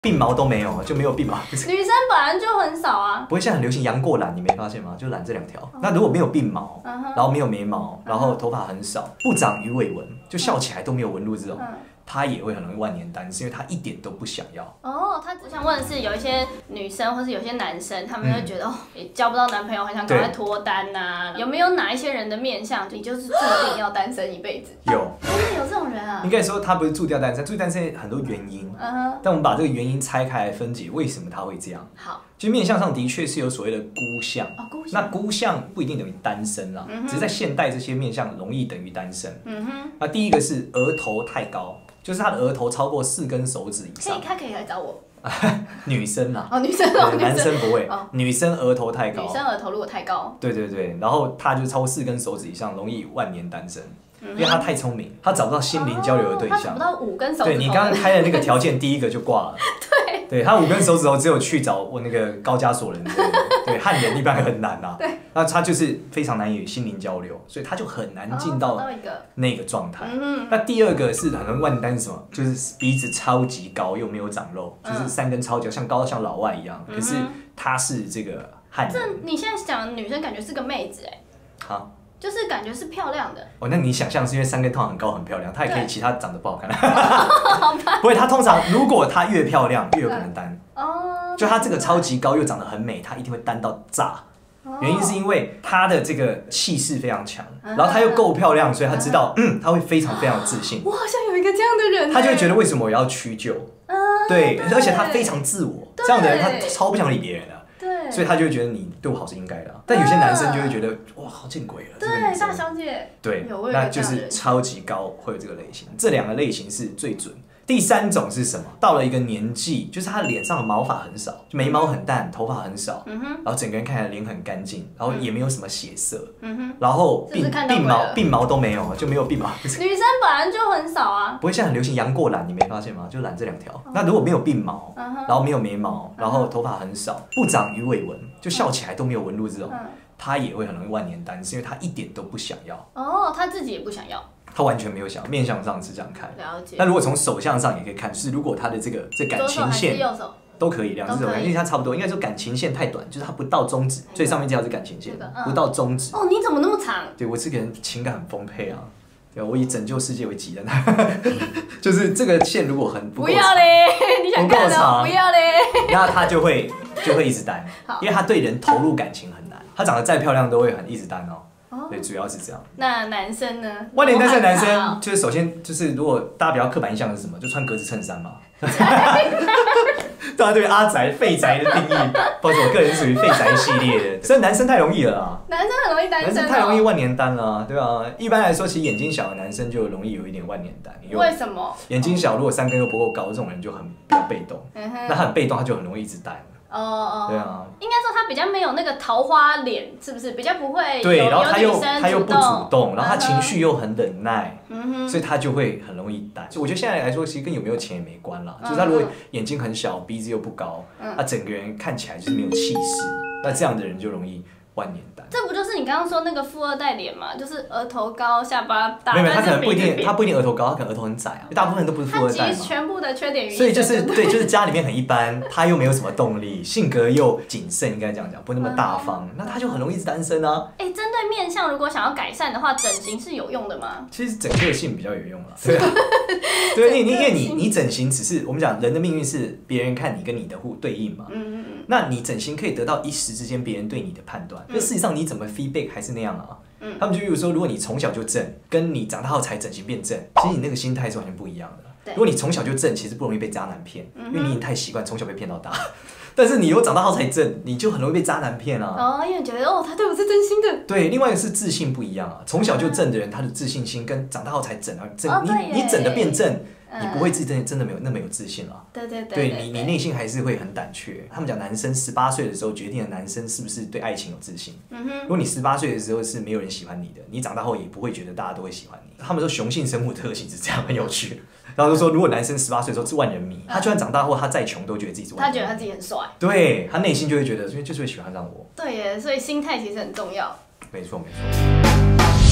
鬓毛都没有，就没有鬓毛。 女生本来就很少啊。 不会现在很流行杨过染，你没发现吗？就染这2条。那如果没有鬓毛，然后没有眉毛，然后头发很少，不长鱼尾纹，就笑起来都没有纹路这种。他也会很容易万年单身，因为他一点都不想要。 哦，我想问的是，有一些女生或是有些男生，他们会觉得哦，也交不到男朋友，很想赶快脱单呐。有没有哪一些人的面相，你就是注定要单身一辈子？ 有， 真的有这种人啊？ 应该说他不是注定要单身，注定单身很多原因。但我们把这个原因拆开来分解，为什么他会这样？ 好， 就面相上的确是有所谓的孤相。 孤相。 那孤相不一定等于单身啦，只是在现代这些面相容易等于单身。那第一个是额头太高。就是他的额头超过4根手指以上， 他可以来找我。 女生啦， 女生男生不会。女生额头太高， 女生额头如果太高， 对，然后他就超过4根手指以上，容易万年单身，因为他太聪明，他找不到心灵交流的对象。 他找不到5根手指头。 对你刚刚开的那个条件，第一个就挂了。对他5根手指头只有去找我那个高加索人，对汉人一般很难啊。对，那他就是非常难以心灵交流，所以他就很难进到那个状态。那第二个是很容易万年单是什么？就是鼻子超级高又没有长肉，就是3根超级像高到像老外一样，可是他是这个汉人。 这你现在讲的女生感觉是个妹子好。 就是感觉是漂亮的哦，那你想象是因为3根通常很高很漂亮，她也可以其他长得不好看。不会，她通常如果她越漂亮越有可能单。哦。就她这个超级高又长得很美，她一定会单到炸。原因是因为她的这个气势非常强，然后她又够漂亮，所以她知道，她会非常非常自信。 我好像有一个这样的人。 她就会觉得为什么我要屈就？对，而且她非常自我，这样的人她超不想理别人的。 对，所以他就会觉得你对我好是应该的，但有些男生就会觉得哇，好见鬼了。 对，大小姐。对， 那就是超级高会有这个类型，这2个类型是最准。第3种是什么？到了一个年纪，就是他脸上的毛发很少，眉毛很淡，头发很少，然后整个人看起来脸很干净，然后也没有什么血色，然后鬓毛都没有，就没有鬓毛。 女生本来就很少啊。 不会现在很流行杨过染，你没发现吗？就染这2条。那如果没有鬓毛，然后没有眉毛，然后头发很少，不长鱼尾纹，就笑起来都没有纹路这种，他也会很容易万年单身，因为他一点都不想要。 哦，他自己也不想要。 他完全没有想，面相上是这样看。 了解。 那如果从手相上也可以看，就是如果他的这感情线都可以，2只手，因为他差不多，应该说感情线太短，就是他不到中指，最上面这条是感情线，不到中指。 哦，你怎么那么长？ 对我这个人情感很丰沛啊，对，我以拯救世界为己任。就是这个线如果很不要嘞，你想看的不要嘞， 那他就会一直单，因为他对人投入感情很难，他长得再漂亮都会一直单哦。对，主要是这样。 那男生呢？ 万年单身的男生，就是首先就是如果大家比较刻板印象是什么，就穿格子衬衫嘛。大家对阿宅、废宅的定义，或者我个人属于废宅系列的，所以男生太容易了啊。 男生很容易单身。 男生太容易万年单了，对啊。一般来说，其实眼睛小的男生就容易有一点万年单。 为什么？ 眼睛小，如果3根又不够高，这种人就比较被动。那他很被动，他就很容易一直单。对啊， 应该说他比较没有那个桃花脸，是不是？比较不会。 对，然后他又不主动，然后他情绪又很忍耐，所以他就会很容易单。所以我觉得现在来说，其实跟有没有钱也没关啦。就是他如果眼睛很小，鼻子又不高，他整个人看起来就是没有气势，那这样的人就容易万年单。 这不就是你刚刚说那个富2代脸嘛？就是额头高，下巴大。 没有，他可能不一定额头高，他可能额头很窄啊。大部分人都不是富2代嘛。 他集全部的缺点于一身。 所以就是家里面很一般，他又没有什么动力，性格又谨慎，应该这样讲，不那么大方，那他就很容易一直单身啊。 针对面相，如果想要改善的话，整形是有用的吗？ 其实整个性比较有用啊。对啊，对，因为你整形只是我们讲人的命运是别人看你跟你的对应嘛。那你整形可以得到一时之间别人对你的判断，但事实上你怎么 feedback 还是那样啊。他们就比如说，如果你从小就正，跟你长大后才整形变正，其实你那个心态是完全不一样的。如果你从小就正，其实不容易被渣男骗，因为你已经太习惯从小被骗到大。但是你又长大后才正，你就很容易被渣男骗啊。 因为你觉得他对我是真心的。 对，另外一个是自信不一样啊。从小就正的人，他的自信心跟长大后才整你整的变正。你不会自己真的没有那么有自信了。对，你内心还是会很胆怯。他们讲男生18岁的时候决定了男生是不是对爱情有自信。如果你18岁的时候是没有人喜欢你的，你长大后也不会觉得大家都会喜欢你。他们说雄性生物特性是这样，很有趣。然后就说，如果男生18岁的时候是万人迷，他就算长大后他再穷，都觉得自己是万人迷。 他觉得他自己很帅。 对，他内心就会觉得，因为就是会喜欢上我。 对耶，所以心态其实很重要。 没错。